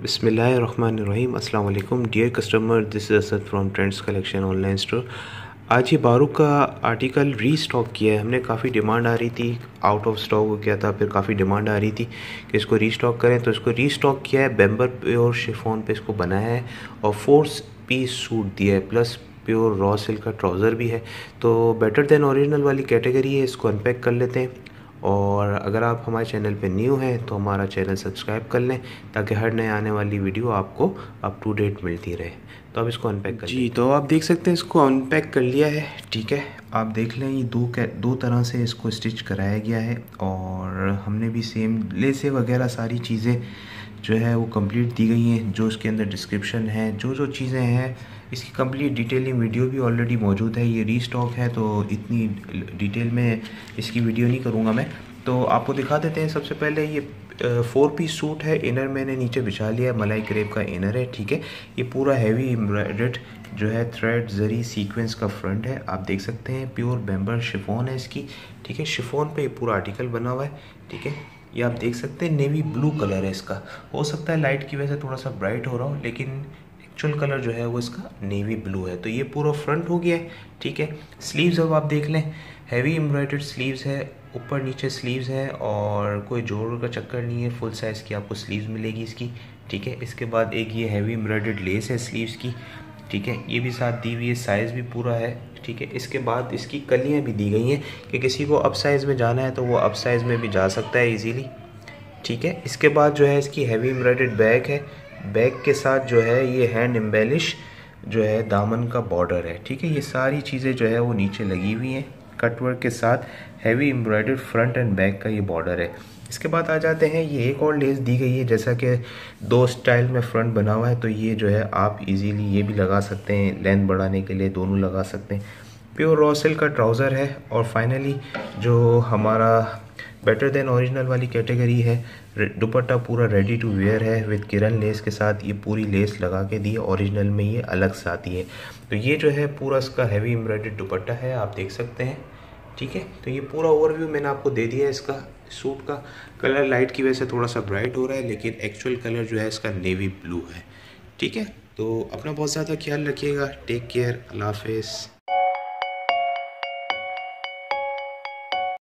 बिस्मिल्लाहिर्रहमानिर्रहीम। अस्सलाम वालेकुम dear customer, this is Asad from Trends Collection online store. आज ये बारू का आर्टिकल रीस्टॉक किया है हमने। काफ़ी डिमांड आ रही थी, आउट ऑफ स्टॉक हो गया था, फिर काफ़ी डिमांड आ रही थी कि इसको रीस्टॉक करें, तो इसको रीस्टॉक किया है। बेम्बर प्योर शिफॉन पे इसको बनाया है और 4 पीस सूट दिया है, प्लस प्योर रॉ सिल्क का ट्राउज़र भी है। तो बेटर देन ओरिजिनल वाली कैटेगरी है। इसको अनपैक कर लेते हैं। और अगर आप हमारे चैनल पे न्यू हैं तो हमारा चैनल सब्सक्राइब कर लें ताकि हर नए आने वाली वीडियो आपको अप टू डेट मिलती रहे। तो अब इसको अनपैक कर जी, तो आप देख सकते हैं इसको अनपैक कर लिया है। ठीक है, आप देख लें, ये दो तरह से इसको स्टिच कराया गया है और हमने भी सेम लेसे वगैरह सारी चीज़ें जो है वो कंप्लीट दी गई हैं। जो इसके अंदर डिस्क्रिप्शन है, जो चीज़ें हैं, इसकी कंप्लीट डिटेलिंग वीडियो भी ऑलरेडी मौजूद है। ये रीस्टॉक है तो इतनी डिटेल में इसकी वीडियो नहीं करूँगा मैं। तो आपको दिखा देते हैं। सबसे पहले ये 4 पीस सूट है। इनर मैंने नीचे बिछा लिया है, मलाई क्रेप का इनर है। ठीक है, ये पूरा हैवी एम्ब्रॉयडर्ड जो है थ्रेड जरी सीक्वेंस का फ्रंट है। आप देख सकते हैं प्योर बेम्बर शिफॉन है इसकी। ठीक है, शिफॉन पे ये पूरा आर्टिकल बना हुआ है। ठीक है, ये आप देख सकते हैं नेवी ब्लू कलर है इसका। हो सकता है लाइट की वजह से थोड़ा सा ब्राइट हो रहा हो, लेकिन एक्चुअल कलर जो है वो इसका नेवी ब्लू है। तो ये पूरा फ्रंट हो गया है। ठीक है, स्लीव्स अब आप देख लें, हैवी एम्ब्रॉयडर्ड स्लीव्स है, ऊपर नीचे स्लीव्स है और कोई जोड़ का चक्कर नहीं है। फुल साइज़ की आपको स्लीव्स मिलेगी इसकी। ठीक है, इसके बाद एक ये हैवी एम्ब्रॉयडर्ड लेस है स्लीव्स की। ठीक है, ये भी साथ दी हुई है, साइज़ भी पूरा है। ठीक है, इसके बाद इसकी कलियाँ भी दी गई हैं कि किसी को अप साइज़ में जाना है तो वो अप साइज़ में भी जा सकता है इजीली। ठीक है, इसके बाद जो है इसकी हैवी एम्ब्रॉयडर्ड बैक है। बैक के साथ जो है ये हैंड एम्बेलिश जो है दामन का बॉर्डर है। ठीक है, ये सारी चीज़ें जो है वो नीचे लगी हुई हैं कटवर्क के साथ। Heavy embroidered front and back का ये बॉर्डर है। इसके बाद आ जाते हैं, ये एक और लेस दी गई है, जैसा कि 2 स्टाइल में फ्रंट बना हुआ है तो ये जो है आप इजीली ये भी लगा सकते हैं, लेंथ बढ़ाने के लिए दोनों लगा सकते हैं। प्योर रॉ सिल्क का ट्राउज़र है। और फाइनली जो हमारा बेटर देन ओरिजिनल वाली कैटेगरी है, दुपट्टा पूरा रेडी टू वेयर है विद किरण लेस के साथ। ये पूरी लेस लगा के दी है, ओरिजिनल में ये अलग से आती है। तो ये जो है पूरा इसका हैवी एम्ब्रॉयडर्ड दुपट्टा है, आप देख सकते हैं। ठीक है, तो ये पूरा ओवरव्यू मैंने आपको दे दिया है इसका। सूट का कलर लाइट की वजह से थोड़ा सा ब्राइट हो रहा है, लेकिन एक्चुअल कलर जो है इसका नेवी ब्लू है। ठीक है, तो अपना बहुत ज़्यादा ख्याल रखिएगा। टेक केयर, अल्लाह हाफिज़।